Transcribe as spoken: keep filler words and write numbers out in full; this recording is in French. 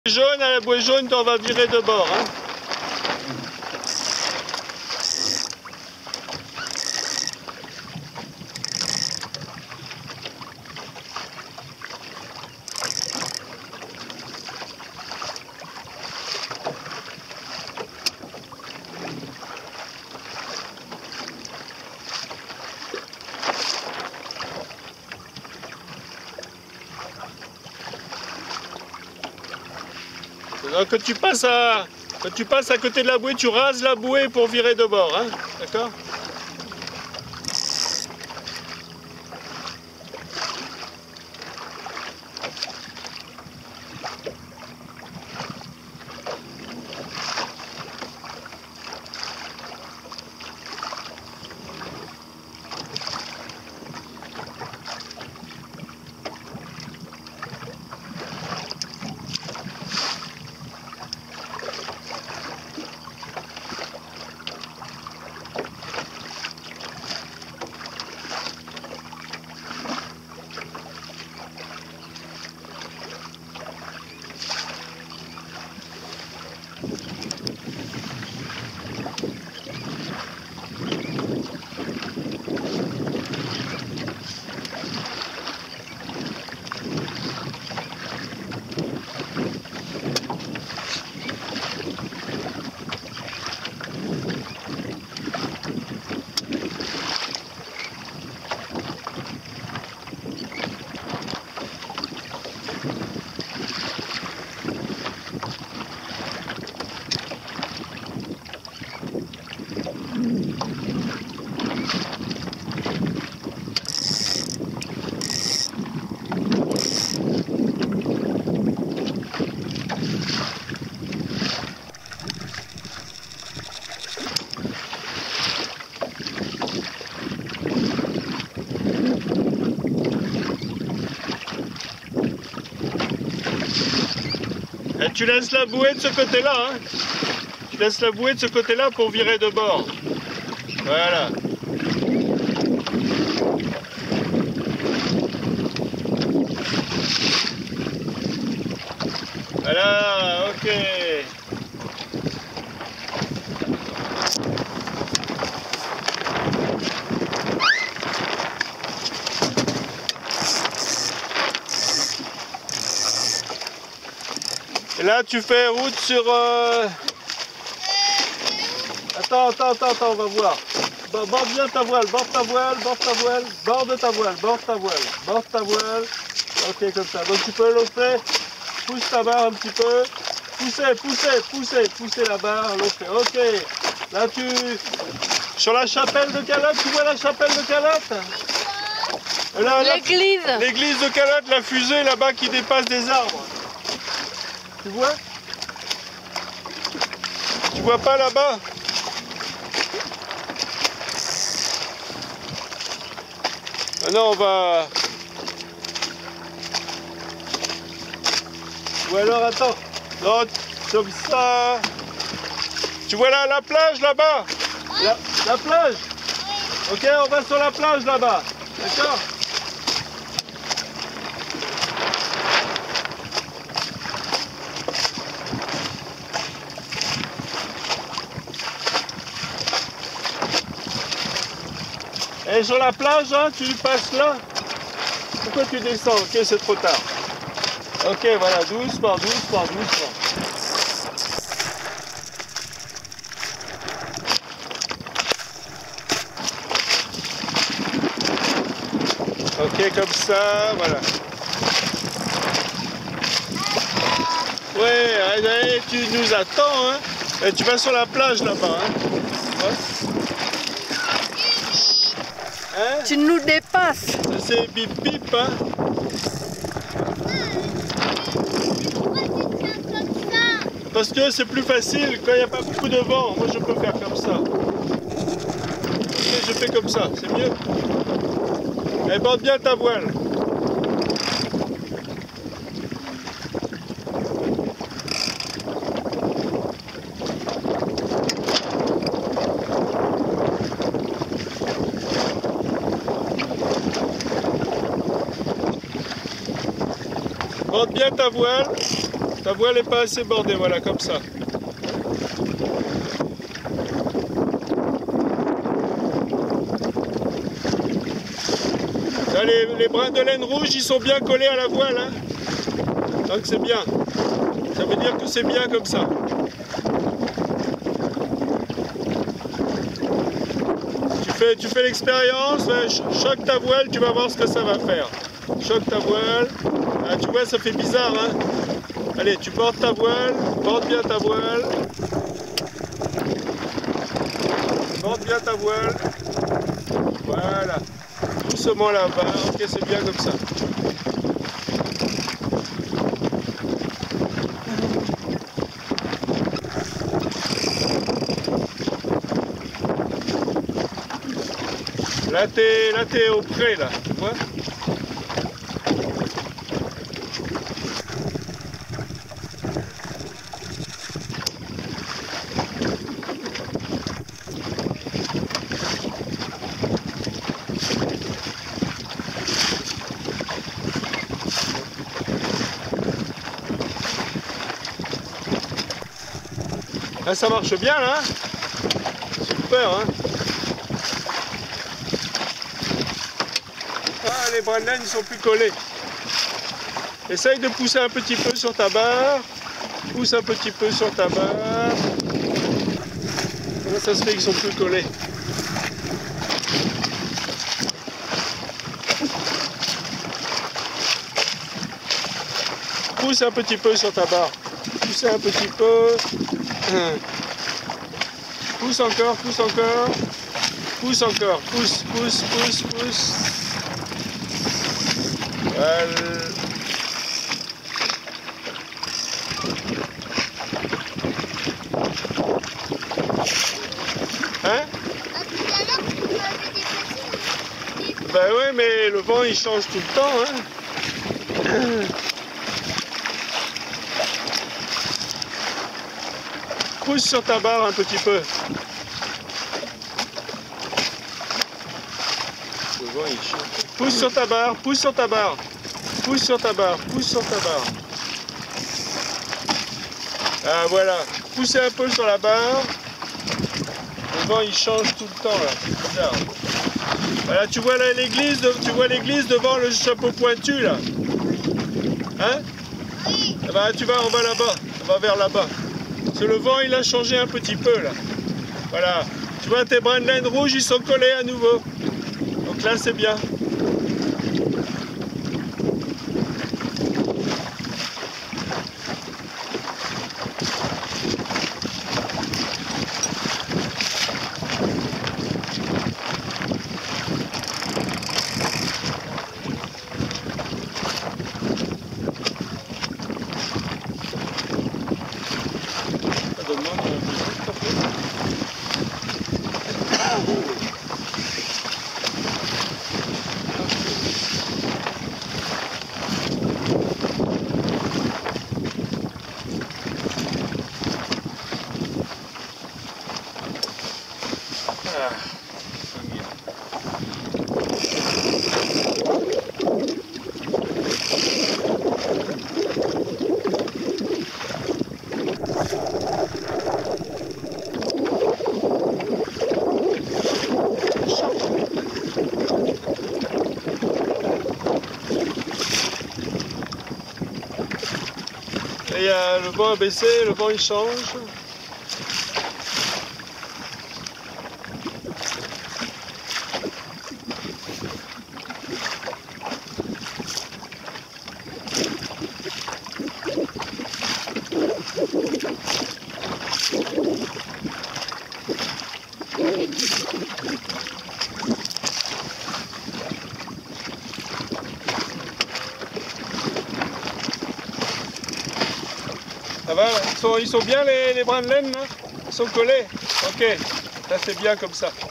Jaune, à la bouée jaune, on va virer de bord. Hein. Donc, quand tu passes à quand tu passes à côté de la bouée, tu rases la bouée pour virer de bord, hein, d'accord? Et tu laisses la bouée de ce côté-là, hein. Tu laisses la bouée de ce côté-là pour virer de bord. Voilà. Voilà, ok. Et là, tu fais route sur... Euh... Attends, attends, attends, attends, on va voir. Borde bien ta voile, borde ta voile, borde ta voile, borde ta voile, borde ta voile, borde ta voile. Ok, comme ça. Donc tu peux l'offrir, pousse ta barre un petit peu. Poussez, poussez, poussez, poussez la barre, l'offrir. Ok. Là, tu... Sur la chapelle de Calotte, tu vois la chapelle de Calotte? L'église. L'église de Calotte, la fusée là-bas qui dépasse des arbres. Tu vois? Tu vois pas là-bas? Maintenant on va... Ou alors attends. Non, comme ça. Tu vois là la plage là-bas? La, la plage? Ok, on va sur la plage là-bas. D'accord? Et sur la plage, hein, tu passes là. Pourquoi tu descends? Ok, c'est trop tard. Ok, voilà, doucement, doucement, doucement. Ok, comme ça, voilà. Ouais, allez, tu nous attends, hein. Et tu vas sur la plage là-bas, hein. Ouais. Hein? Tu nous dépasses. C'est bip bip, hein. Parce que c'est plus facile quand il n'y a pas beaucoup de vent. Moi je peux faire comme ça. Ok, je fais comme ça, c'est mieux. Et borde bien ta voile. Monte bien ta voile. Ta voile n'est pas assez bordée, voilà, comme ça. Là, les, les brins de laine rouge, ils sont bien collés à la voile. Hein. Donc c'est bien. Ça veut dire que c'est bien comme ça. Tu fais, tu fais l'expérience, ouais, choque ta voile, tu vas voir ce que ça va faire. Choque ta voile. Ah, tu vois, ça fait bizarre, hein. Allez, tu portes ta voile, porte bien ta voile. Porte bien ta voile. Voilà. Doucement là-bas. Ok, c'est bien comme ça. Là, t'es là, t'es au près, là. Tu vois? Là, ça marche bien, là. Super, hein. Ah, les brins de laine, ils sont plus collés. Essaye de pousser un petit peu sur ta barre. Pousse un petit peu sur ta barre. Comment ça se fait qu'ils sont plus collés? Pousse un petit peu sur ta barre. Pousse un petit peu. Pousse encore, pousse encore. Pousse encore. Pousse, pousse, pousse, pousse. Voilà. Hein? Ben ouais, mais le vent il change tout le temps, hein. Pousse sur ta barre un petit peu. Le vent il change. Pousse sur ta barre, pousse sur ta barre. Pousse sur ta barre, pousse sur ta barre. Ah voilà, poussez un peu sur la barre. Le vent il change tout le temps là, c'est bizarre. Voilà, tu vois là l'église, de... tu vois l'église devant le chapeau pointu là. Hein? Oui. Ah bah, tu vas, on va là-bas, on va vers là-bas. Parce que le vent il a changé un petit peu là. Voilà, tu vois tes brins de laine rouge ils sont collés à nouveau. Donc là c'est bien. Et euh, le vent a baissé, le vent il change. Ça va, ils sont, ils sont bien les, les brins de laine là? Ils sont collés? Ok, ça c'est bien comme ça.